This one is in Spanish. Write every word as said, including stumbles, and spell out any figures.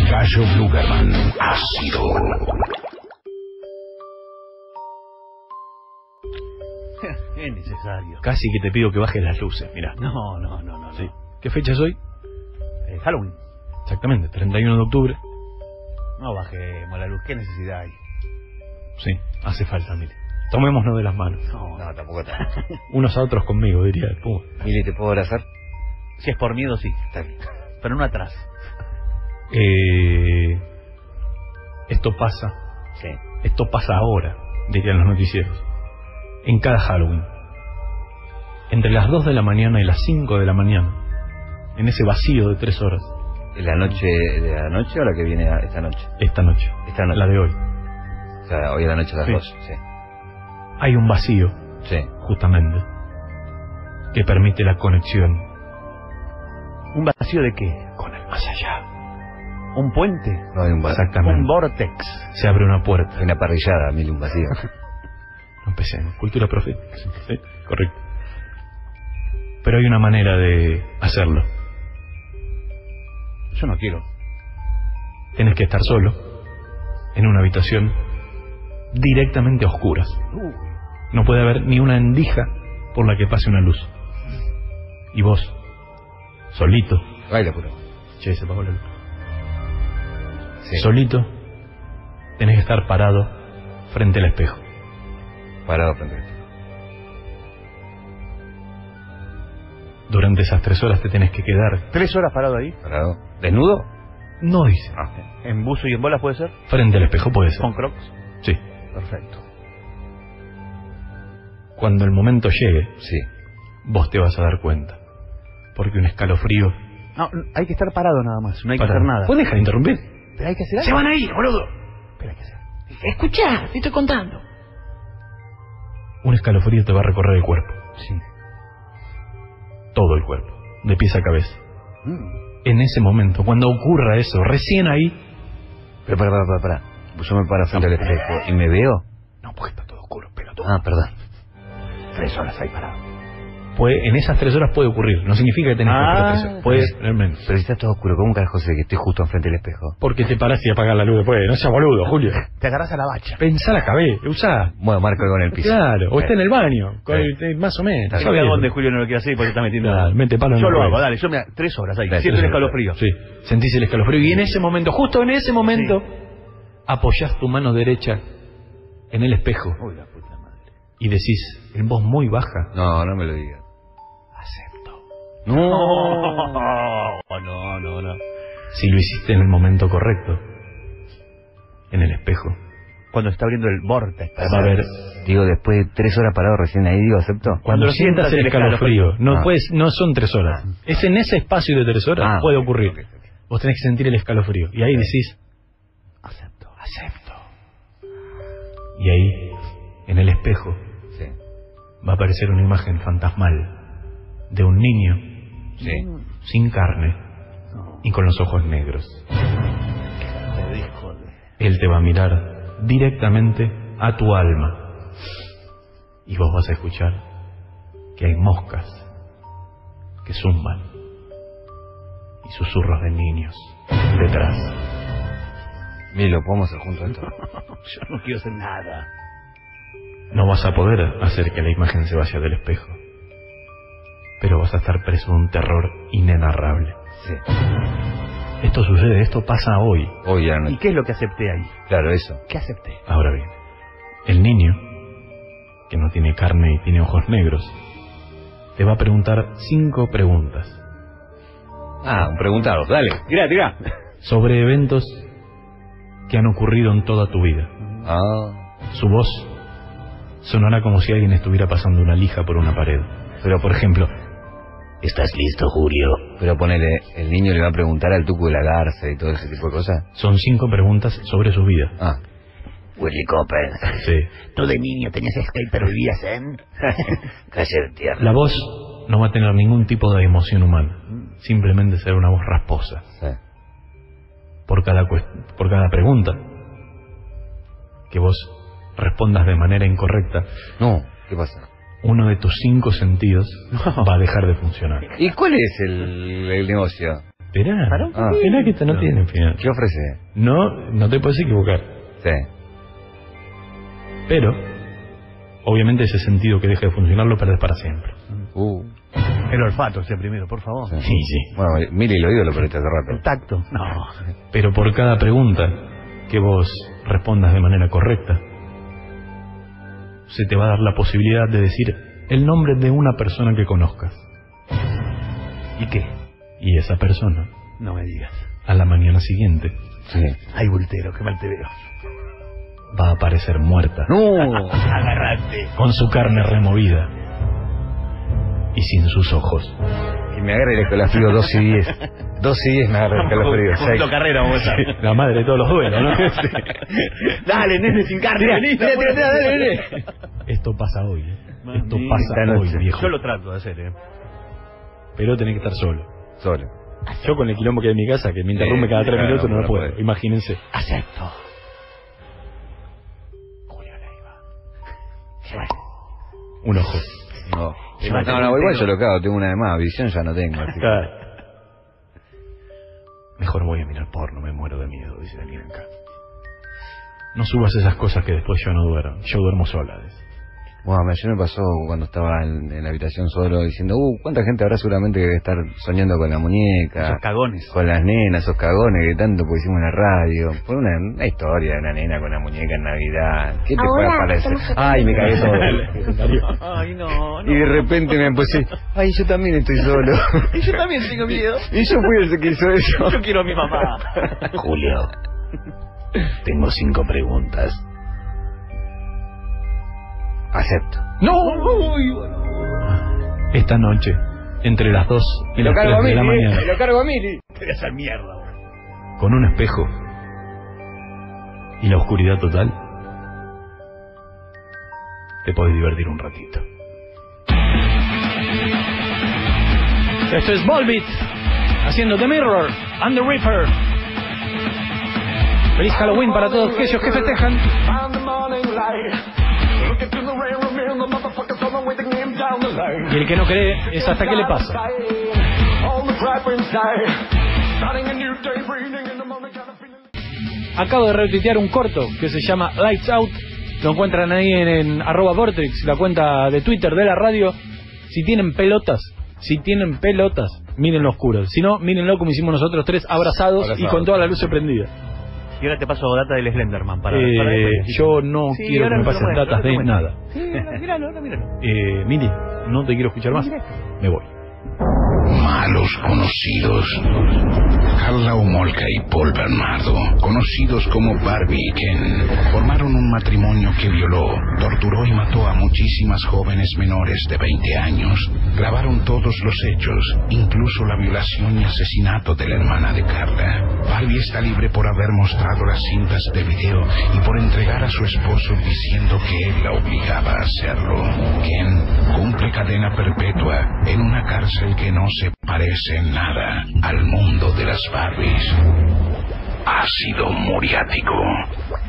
Gallo Blugerman, ácido. Es necesario. Casi que te pido que bajes las luces, mirá. No, no, no, no. Sí. no. ¿Qué fecha es hoy? Eh, Halloween. Exactamente, treinta y uno de octubre. No bajemos la luz. ¿Qué necesidad hay? Sí, hace falta, Mili. Tomémonos de las manos. No, No, tampoco tanto. Unos a otros conmigo, diría el Puma. Mili, ¿te puedo abrazar? si es por miedo, sí. Está bien. Pero no atrás. Eh, esto pasa, Sí. esto pasa ahora, dirían los noticieros. En cada Halloween. Entre las dos de la mañana y las cinco de la mañana. En ese vacío de tres horas. ¿Es la noche de la noche o la que viene a- esta noche? Esta noche. Esta noche. La de hoy. O sea, hoy a la noche a las Sí. dos. Sí. Hay un vacío, Sí. justamente, que permite la conexión ¿Un vacío de qué? con el más allá. ¿Un puente? No hay un vacío. Exactamente. ¿Un vortex? Se abre una puerta. Hay una parrillada, Mili, un vacío. No empecemos. Cultura profética. Sí, sí, correcto. Pero hay una manera de hacerlo. Yo no quiero. Tienes que estar solo, en una habitación directamente a oscuras. Uh, No puede haber ni una endija por la que pase una luz. Y vos, solito, Baila, puro. che, se apagó la luz. Sí. Solito, tenés que estar parado frente al espejo. Parado frente a esto. Durante esas tres horas te tenés que quedar, ¿Tres horas parado ahí? Parado. ¿Desnudo? no dice, Ah. ¿En buzo y en bolas puede ser? frente al espejo puede ser. ¿Con crocs? Sí. Perfecto. Cuando el momento llegue, Sí. vos te vas a dar cuenta. Porque un escalofrío... No, hay que estar parado nada más. No hay que Para- hacer nada. ¿Puedes dejar de interrumpir? Pero hay que hacer algo. ¡Se van a ir, boludo! Pero hay que hacer. Escuchá, te estoy contando. Un escalofrío te va a recorrer el cuerpo. Sí. Todo el cuerpo, de pies a cabeza. Mm. En ese momento, cuando ocurra eso, recién ahí... Pero para, para, para, para. Yo me paro frente al espejo y me veo. No, porque está todo oscuro, pero todo... Ah, perdón. Tres horas ahí parado. Puede, en esas tres horas puede ocurrir. No significa que tenés que Ah, esperar tres horas. Puede tener menos. Pero si está todo oscuro, ¿cómo carajo sé que estoy justo enfrente del espejo? Porque te parás y apagás la luz después. No seas boludo, Julio. Te agarras a la bacha. Pensá la cabeza, usá. Bueno, marco algo en el piso. Claro, o está en el baño, con Sí. el- eh, más o menos. Está está bien. bien. Donde Julio no lo quiere hacer porque está metiendo... Claro, mete palo en Yo la lo rueda. hago, dale. Yo me... Tres horas ahí. Dale, Siento el tres horas. escalofrío. Sí, sentís el escalofrío y en ese momento, justo en ese momento, apoyás tu mano derecha en el espejo Uy, la puta madre. y decís en voz muy baja, No, no me lo digas. acepto. No, no, no, no. Si lo hiciste en el momento correcto, en el espejo, Cuando está abriendo el vortex. va a haber... Digo, después de tres horas parado recién ahí, digo, ¿acepto? Cuando lo sientas sientas el el escalofrío, no Ah. puedes, no son tres horas. Es en ese espacio de tres horas Ah, puede ok, ocurrir. ok, ok. Vos tenés que sentir el escalofrío y ahí decís, Acepto. acepto. Y ahí, en el espejo, Sí. va a aparecer una imagen fantasmal de un niño Sí. sin carne No. y con los ojos negros. Te dijo de... Él te va a mirar directamente a tu alma y vos vas a escuchar que hay moscas que zumban y susurros de niños detrás. Milo, ¿podemos hacer juntos esto? Yo no quiero hacer nada. No vas a poder hacer que la imagen se vaya del espejo, pero vas a estar preso de un terror inenarrable. Sí. Esto sucede, esto pasa hoy. Hoy ya no. ¿Y qué es lo que acepté ahí? Claro, eso. ¿Qué acepté? Ahora bien, el niño, que no tiene carne y tiene ojos negros, te va a preguntar cinco preguntas Ah, un preguntado. Dale. Tirá, tirá. sobre eventos que han ocurrido en toda tu vida. Ah. Su voz sonará como si alguien estuviera pasando una lija por una pared. Pero, por ejemplo, ¿estás listo, Julio? Pero ponele, el niño le va a preguntar al tuco de la garza y todo ese tipo de cosas. Son cinco preguntas sobre su vida. Ah. Willy Cooper. Sí. Tú de niño tenías skate pero vivías en... Calle de tierra. La voz no va a tener ningún tipo de emoción humana. Simplemente será una voz rasposa. Sí. Por cada, cuest- por cada pregunta que vos respondas de manera incorrecta, No, ¿qué pasa? uno de tus cinco sentidos va a dejar de funcionar. ¿Y cuál es el, el negocio? Esperá, Para un Ah. esperá que esto no No. tiene final. ¿Qué ofrece? No, no te puedes equivocar. Sí. Pero, obviamente ese sentido que deja de funcionar lo perdés para siempre. Uh. El olfato, ese primero, por favor. Sí. Sí, sí. Bueno, Mili lo oído lo perdiste hace El rato. tacto. No. Pero por cada pregunta que vos respondas de manera correcta, se te va a dar la posibilidad de decir el nombre de una persona que conozcas. ¿Y qué? Y esa persona, No me digas. a la mañana siguiente, Sí. Ay, bultero, qué mal te veo. va a aparecer muerta, No. Agarrate. con su carne removida y sin sus ojos. Que me agarre el escalofrío dos y diez. dos y diez me agarra el escalofrío. Punto seis. carrera, vamos a ver. La madre de todos los duelos, ¿no? Dale, nene, sin carne. Tira, vení, tira, tira, tira, dale, nene. Esto pasa hoy, ¿eh? Esto Mamita. pasa Esta hoy, noche. viejo. Yo lo trato de hacer, eh. Pero tenés que estar solo. Solo. Yo con el quilombo que hay en mi casa, que me interrumpe cada tres claro, minutos, no no lo puedo. puede. Imagínense. Acepto. Julio Leiva. Un ojo. No. Se No, va a no, hacer no, un igual tiro. yo lo cago, tengo una de más, visión ya no tengo. así que- Claro. Mejor voy a mirar porno, me muero de miedo, dice alguien acá. No subas esas cosas que después yo no duermo. Yo duermo sola. dice. Bueno, ayer me pasó cuando estaba en, en la habitación solo diciendo, uh, ¿cuánta gente habrá seguramente que debe estar soñando con la muñeca? Esos cagones. Con las nenas, esos cagones que tanto pusimos en la radio. Por una, una historia de una nena con la muñeca en Navidad. ¿Qué te puede Ahora parecer? estamos Ay, me cagué todo. Ay, no, Y de repente me puse, ay, yo también estoy solo. Y yo también tengo miedo. Y yo fui el que hizo eso. Yo quiero a mi mamá. Julio, tengo cinco preguntas. Acepto. ¡No! Esta noche, entre las dos y las tres de la mañana, lo cargo a Mili. Te voy a hacer mierda, boludo. con un espejo y la oscuridad total, te podés divertir un ratito. Esto es Volbeat, haciendo The Mirror and the Reaper. Feliz Halloween para todos aquellos que festejan. Y el que no cree es hasta qué le pasa. Acabo de retuitear un corto que se llama Lights Out. Lo encuentran ahí en, en arroba Vortex, la cuenta de Twitter de la radio. Si tienen pelotas, si tienen pelotas, mírenlo oscuro. Si no, mírenlo como hicimos nosotros tres, abrazados, Abrazados. y con toda la luz prendida. Y ahora te paso data del Slenderman para, Eh, para después. yo no Sí, quiero que ahora me lo pasen muestro, datas ahora de lo muestro. nada. Sí, ahora míralo, ahora míralo. Eh, Mili, no te quiero escuchar más. Me voy. Malos conocidos. Carla Homolka y Paul Bernardo, conocidos como Barbie y Ken, formaron un matrimonio que violó, torturó y mató a muchísimas jóvenes menores de veinte años. Grabaron todos los hechos, incluso la violación y asesinato de la hermana de Carla. Barbie está libre por haber mostrado las cintas de video y por entregar a su esposo diciendo que él la obligaba a hacerlo. Ken cumple cadena perpetua en una cárcel que no se parece en nada al mundo de las Barbies. Ácido muriático.